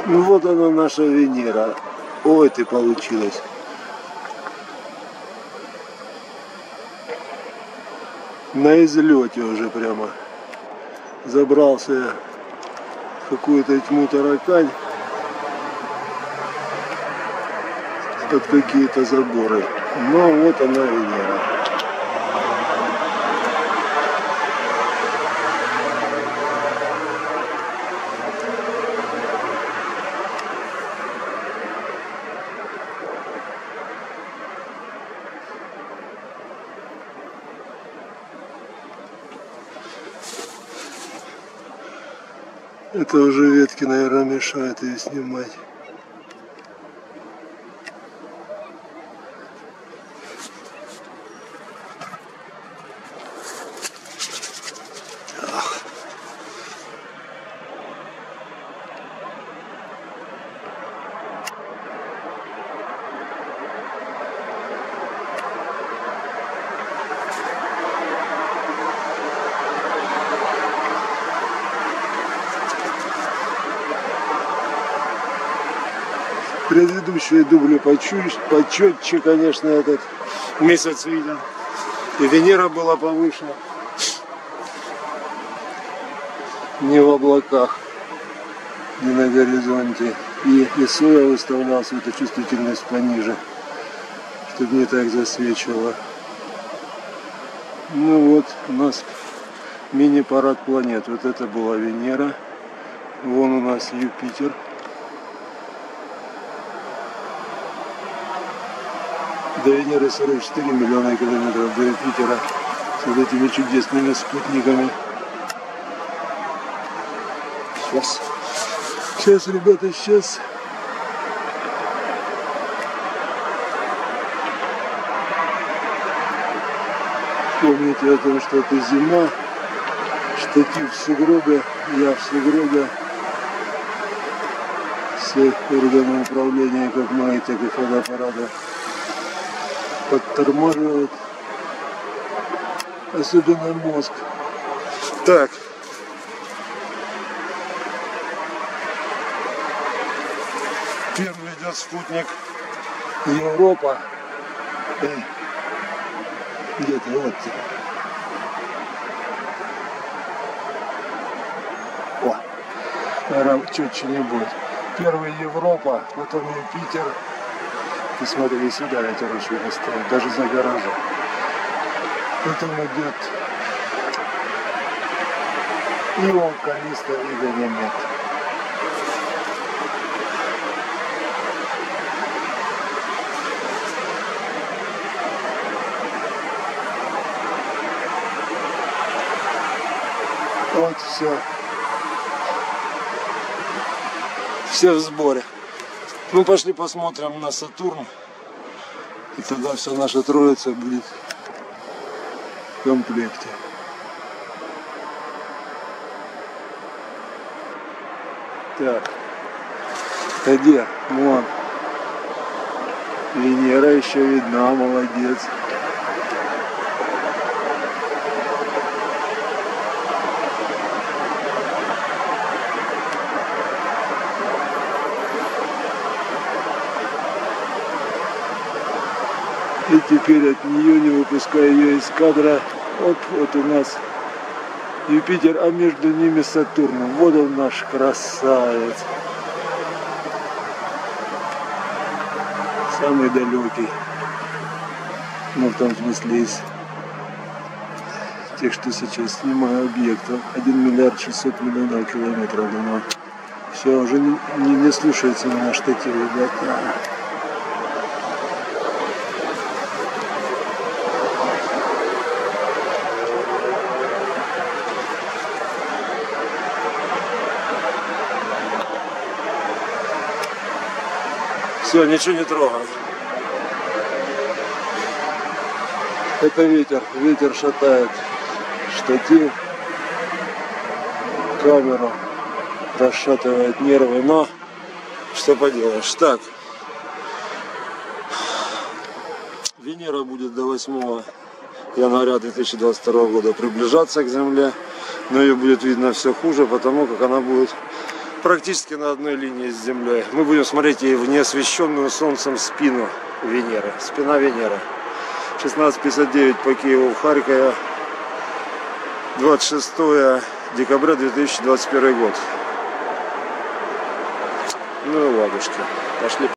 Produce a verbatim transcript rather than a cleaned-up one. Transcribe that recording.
Ну вот она, наша Венера. Ой, ты получилась. На излете уже прямо. Забрался в какую-то тьму таракань. Под какие-то заборы. Но вот она, Венера. Это уже ветки, наверное, мешают ее снимать. Предыдущие дубли почетче, конечно, этот месяц виден. И Венера была повыше. Не в облаках, не на горизонте. И, и соя выставлял светочувствительность пониже, чтобы не так засвечивало. Ну вот у нас мини-парад планет. Вот это была Венера. Вон у нас Юпитер. До Венеры сорок четыре миллиона километров, до Юпитера с вот этими чудесными спутниками. Сейчас, сейчас, ребята, сейчас. Помните о том, что это зима, штатив в сугробе, я в сугробе. Все органы управления, как мои, так и фотоаппарата, подтормаживает, особенно мозг. Так. Первый идет спутник Европа. Эй. Где ты? Вот ты. О, наверное, четче не будет. Первый Европа, потом Юпитер. И смотри, сюда ветер очень стоит, даже за гаражом. Потом идет Ион, Каллиста и Ганимед. Вот все. Все в сборе. Мы пошли посмотрим на Сатурн. И тогда вся наша троица будет в комплекте. Так. А где? Вон. Венера еще видна, молодец. И теперь от нее, не выпуская ее из кадра, оп, вот у нас Юпитер, а между ними Сатурн. Вот он, наш красавец. Самый далекий. Ну, в том смысле, из тех, что сейчас снимаю объектов. один миллиард шестьсот миллионов километров. Думаю, все, уже не, не, не слушается меня штатив, ребята. Все, ничего не трогаю. Это ветер. Ветер шатает штатив, камеру, расшатывает нервы, но что поделаешь. Так, Венера будет до восьмого января две тысячи двадцать второго года приближаться к Земле, но ее будет видно все хуже, потому как она будет практически на одной линии с Землей. Мы будем смотреть и в неосвещенную солнцем спину Венеры. Спина Венеры. шестнадцать пятьдесят девять по Киеву, в Харькове. двадцать шестое декабря две тысячи двадцать первый год. Ну и ладушки. Пошли.